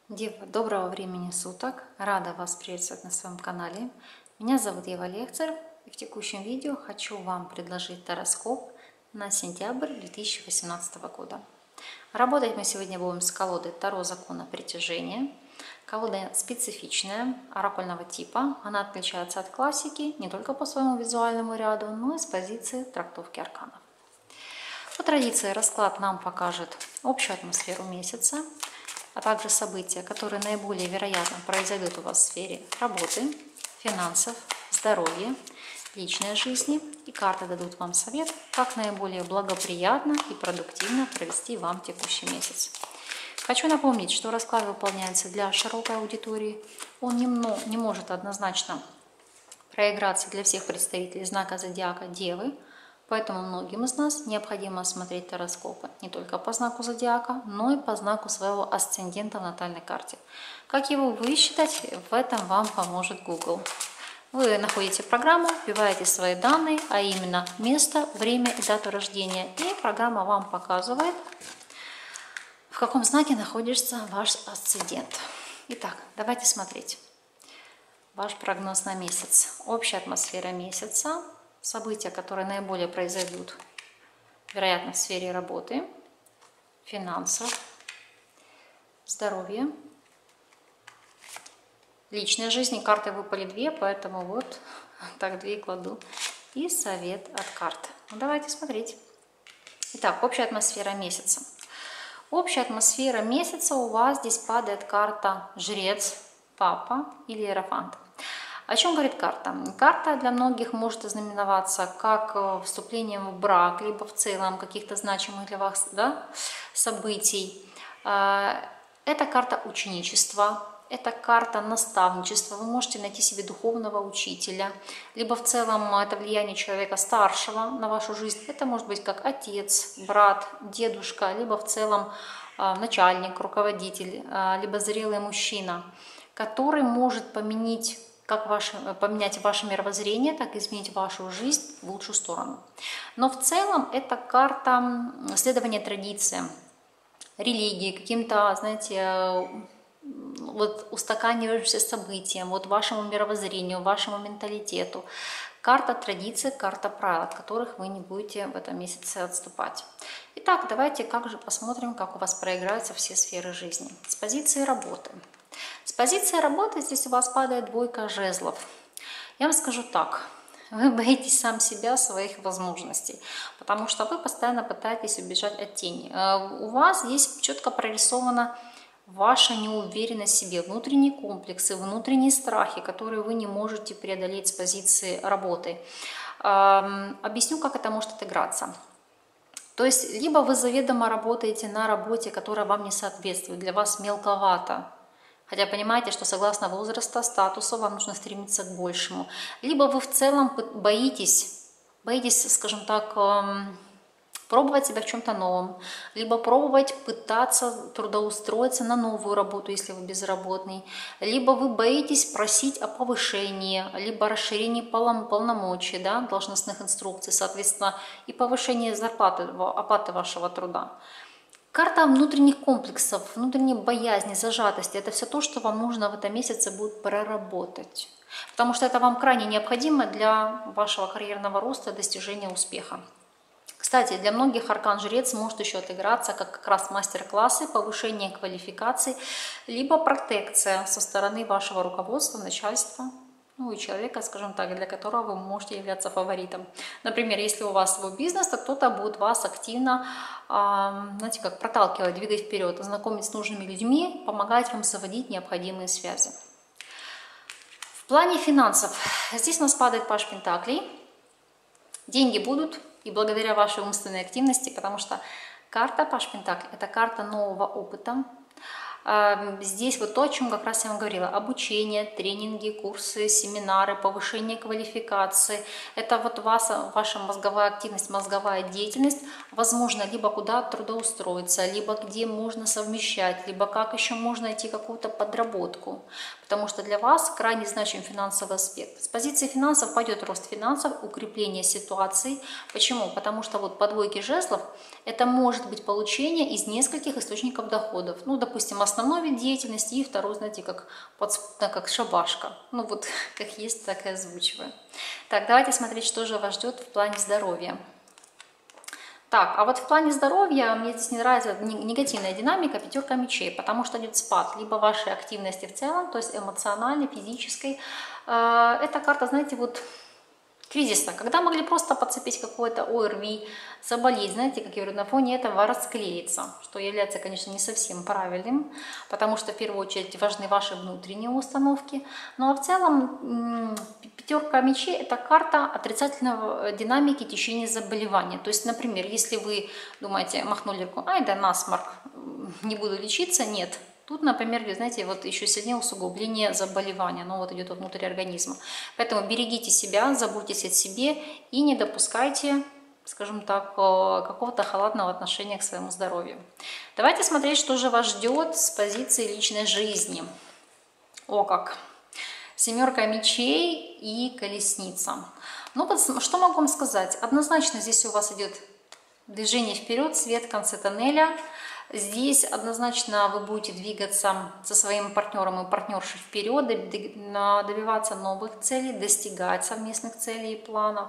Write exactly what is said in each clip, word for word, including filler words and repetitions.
Девы, доброго времени суток! Рада вас приветствовать на своем канале. Меня зовут Ева Лехцер, и в текущем видео хочу вам предложить гороскоп на сентябрь две тысячи восемнадцатого года. Работать мы сегодня будем с колодой Таро Закона Притяжения. Колода специфичная, оракульного типа. Она отличается от классики не только по своему визуальному ряду, но и с позиции трактовки арканов. По традиции расклад нам покажет общую атмосферу месяца, а также события, которые наиболее вероятно произойдут у вас в сфере работы, финансов, здоровья, личной жизни. И карты дадут вам совет, как наиболее благоприятно и продуктивно провести вам текущий месяц. Хочу напомнить, что расклад выполняется для широкой аудитории. Он не, не может однозначно проиграться для всех представителей знака зодиака Девы. Поэтому многим из нас необходимо смотреть гороскопы не только по знаку зодиака, но и по знаку своего асцендента в натальной карте. Как его высчитать, в этом вам поможет Google. Вы находите программу, вбиваете свои данные, а именно место, время и дату рождения. И программа вам показывает, в каком знаке находится ваш асцендент. Итак, давайте смотреть. Ваш прогноз на месяц. Общая атмосфера месяца. События, которые наиболее произойдут, вероятно, в сфере работы, финансов, здоровья, личной жизни. Карты выпали две, поэтому вот так две кладу. И совет от карт. Ну, давайте смотреть. Итак, общая атмосфера месяца. Общая атмосфера месяца у вас здесь падает карта Жрец, Папа или Иерофант. О чем говорит карта? Карта для многих может ознаменоваться как вступлением в брак, либо в целом каких-то значимых для вас, да, событий. Это карта ученичества, это карта наставничества. Вы можете найти себе духовного учителя, либо в целом это влияние человека старшего на вашу жизнь. Это может быть как отец, брат, дедушка, либо в целом начальник, руководитель, либо зрелый мужчина, который может поменять как ваше, поменять ваше мировоззрение, так и изменить вашу жизнь в лучшую сторону. Но в целом это карта следования традициям, религии, каким-то, знаете, вот устаканивающимся событиям, вот вашему мировоззрению, вашему менталитету. Карта традиций, карта правил, от которых вы не будете в этом месяце отступать. Итак, давайте как же посмотрим, как у вас проиграются все сферы жизни. С позиции работы. С позиции работы здесь у вас падает двойка жезлов. Я вам скажу так, вы боитесь сам себя, своих возможностей, потому что вы постоянно пытаетесь убежать от тени. У вас здесь четко прорисована ваша неуверенность в себе, внутренние комплексы, внутренние страхи, которые вы не можете преодолеть с позиции работы. Объясню, как это может отыграться. То есть, либо вы заведомо работаете на работе, которая вам не соответствует, для вас мелковато, хотя понимаете, что согласно возраста, статусу вам нужно стремиться к большему. Либо вы в целом боитесь, боитесь, скажем так, пробовать себя в чем-то новом, либо пробовать пытаться трудоустроиться на новую работу, если вы безработный, либо вы боитесь просить о повышении, либо расширении полномочий, да, должностных инструкций, соответственно, и повышение зарплаты, оплаты вашего труда. Карта внутренних комплексов, внутренней боязни, зажатости – это все то, что вам нужно в этом месяце будет проработать. Потому что это вам крайне необходимо для вашего карьерного роста и достижения успеха. Кстати, для многих аркан Жрец может еще отыграться как как раз мастер-классы, повышение квалификации, либо протекция со стороны вашего руководства, начальства. Ну и человека, скажем так, для которого вы можете являться фаворитом. Например, если у вас свой бизнес, то кто-то будет вас активно, знаете, как проталкивать, двигать вперед, знакомить с нужными людьми, помогать вам заводить необходимые связи. В плане финансов, здесь у нас падает паж пентаклей. Деньги будут, и благодаря вашей умственной активности, потому что карта паж пентаклей – это карта нового опыта. Здесь вот то, о чем как раз я вам говорила. Обучение, тренинги, курсы, семинары, повышение квалификации. Это вот ваша, ваша мозговая активность, мозговая деятельность. Возможно, либо куда трудоустроиться, либо где можно совмещать, либо как еще можно найти какую-то подработку. Потому что для вас крайне значим финансовый аспект. С позиции финансов пойдет рост финансов, укрепление ситуации. Почему? Потому что вот по двойке жезлов это может быть получение из нескольких источников доходов. Ну, допустим, основной основной вид деятельности, и второй, знаете, как подспудно, как шабашка. Ну вот, как есть, так и озвучиваю. Так, давайте смотреть, что же вас ждет в плане здоровья. Так, а вот в плане здоровья мне здесь не нравится негативная динамика, пятерка мечей, потому что идет спад либо вашей активности в целом, то есть эмоциональной, физической. Эта карта, знаете, вот кризисно, когда могли просто подцепить какое-то ОРВИ, заболеть, знаете, как я говорю, на фоне этого расклеиться, что является, конечно, не совсем правильным, потому что в первую очередь важны ваши внутренние установки. Ну а в целом пятерка мечей – это карта отрицательной динамики течения заболевания. То есть, например, если вы думаете, махнули руку, ай да насморк, не буду лечиться, нет. Тут, например, знаете, вот еще сильнее усугубление заболевания, но вот идет внутрь организма. Поэтому берегите себя, заботьтесь о себе и не допускайте, скажем так, какого-то халатного отношения к своему здоровью. Давайте смотреть, что же вас ждет с позиции личной жизни. О как! Семерка мечей и колесница. Ну, что могу вам сказать? Однозначно здесь у вас идет движение вперед, свет в конце тоннеля. Здесь однозначно вы будете двигаться со своим партнером и партнершей вперед, добиваться новых целей, достигать совместных целей и планов.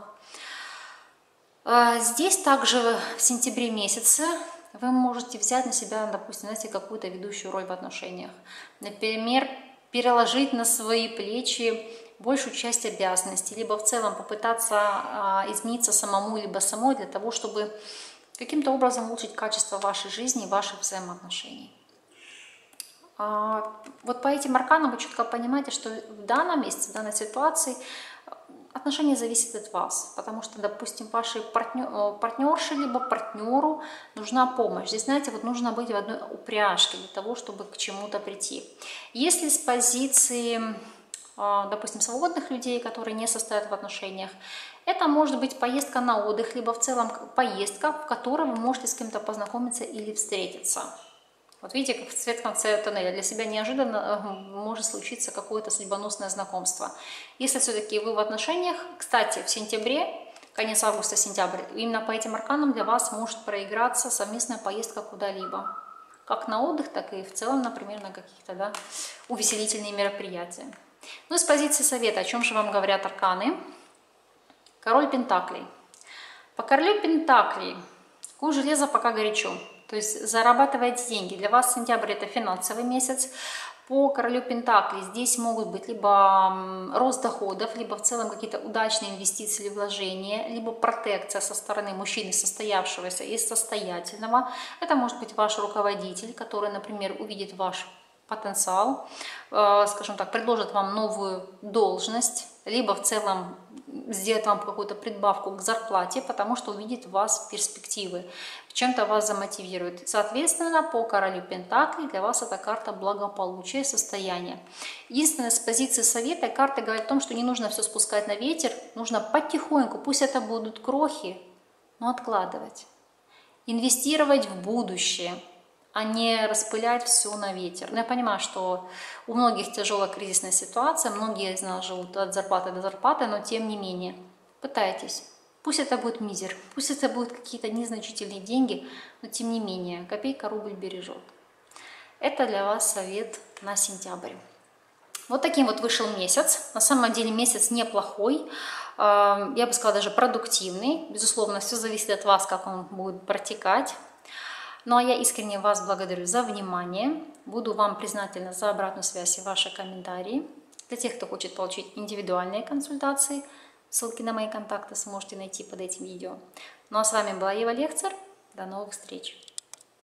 Здесь также в сентябре месяце вы можете взять на себя, допустим, знаете, какую-то ведущую роль в отношениях. Например, переложить на свои плечи большую часть обязанностей, либо в целом попытаться измениться самому, либо самой для того, чтобы каким-то образом улучшить качество вашей жизни и ваших взаимоотношений. Вот по этим арканам вы четко понимаете, что в данном месте, в данной ситуации отношения зависят от вас. Потому что, допустим, вашей партнер, партнерше либо партнеру нужна помощь. Здесь, знаете, вот нужно быть в одной упряжке для того, чтобы к чему-то прийти. Если с позиции, допустим, свободных людей, которые не состоят в отношениях, это может быть поездка на отдых, либо в целом поездка, в которой вы можете с кем-то познакомиться или встретиться. Вот видите, как в свет в конце тоннеля. Для себя неожиданно может случиться какое-то судьбоносное знакомство. Если все-таки вы в отношениях, кстати, в сентябре, конец августа-сентябрь, именно по этим арканам для вас может проиграться совместная поездка куда-либо. Как на отдых, так и в целом, например, на каких-то, да, увеселительные мероприятия. Ну и с позиции совета, о чем же вам говорят арканы? Король Пентаклей. По королю Пентаклей куш железа пока горячо. То есть зарабатываете деньги. Для вас сентябрь это финансовый месяц. По королю Пентаклей здесь могут быть либо рост доходов, либо в целом какие-то удачные инвестиции или вложения, либо протекция со стороны мужчины, состоявшегося и состоятельного. Это может быть ваш руководитель, который, например, увидит ваш потенциал, скажем так, предложит вам новую должность, либо в целом сделает вам какую-то прибавку к зарплате, потому что увидит в вас перспективы, в чем-то вас замотивирует. Соответственно, по королю Пентаклей для вас эта карта благополучия, состояния. Единственное, с позиции совета карта говорит о том, что не нужно все спускать на ветер, нужно потихоньку, пусть это будут крохи, но откладывать, инвестировать в будущее, а не распылять все на ветер. Но я понимаю, что у многих тяжелая кризисная ситуация, многие из нас живут от зарплаты до зарплаты, но тем не менее, пытайтесь. Пусть это будет мизер, пусть это будут какие-то незначительные деньги, но тем не менее, копейка рубль бережет. Это для вас совет на сентябрь. Вот таким вот вышел месяц. На самом деле месяц неплохой, я бы сказала, даже продуктивный. Безусловно, все зависит от вас, как он будет протекать. Ну а я искренне вас благодарю за внимание. Буду вам признательна за обратную связь и ваши комментарии. Для тех, кто хочет получить индивидуальные консультации, ссылки на мои контакты сможете найти под этим видео. Ну а с вами была Ева Лехцер. До новых встреч!